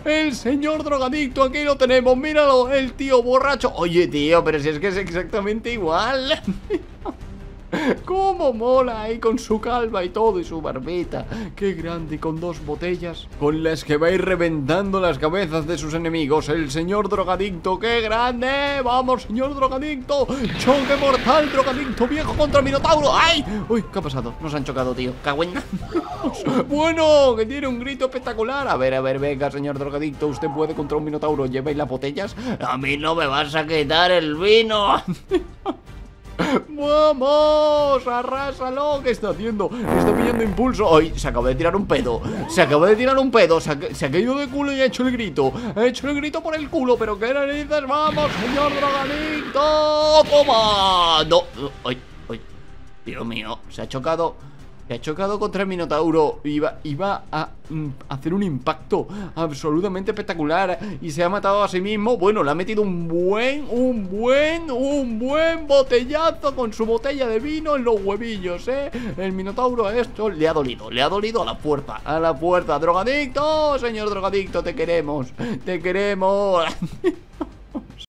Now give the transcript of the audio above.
El señor drogadicto, aquí lo tenemos, míralo, el tío borracho. Oye, tío, pero si es que es exactamente igual. Cómo mola ahí con su calva y todo y su barbita. Qué grande, con dos botellas con las que va a ir reventando las cabezas de sus enemigos. El señor drogadicto, qué grande. Vamos, señor drogadicto. Choque mortal, drogadicto viejo contra Minotauro. ¡Ay! Uy, ¿qué ha pasado? Nos han chocado, tío. Cagüena. Bueno, que tiene un grito espectacular. A ver, venga, señor drogadicto. Usted puede contra un Minotauro. ¿Lleváis las botellas? A mí no me vas a quitar el vino. ¡Vamos! ¡Arrásalo! ¿Qué está haciendo? Está pillando impulso. ¡Ay! Se acaba de tirar un pedo. Se acaba de tirar un pedo. Se ha caído de culo y ha hecho el grito. Ha hecho el grito por el culo. Pero qué narices. ¡Vamos, señor drogadicto! ¡Toma! No. ¡Ay! ¡Ay! Dios mío. Se ha chocado. Se ha chocado contra el Minotauro. Iba a hacer un impacto absolutamente espectacular. Y se ha matado a sí mismo. Bueno, le ha metido un buen botellazo con su botella de vino en los huevillos, ¿eh? El Minotauro a esto le ha dolido. Le ha dolido a la puerta. A la puerta. ¡Drogadicto! Señor drogadicto, te queremos. Te queremos.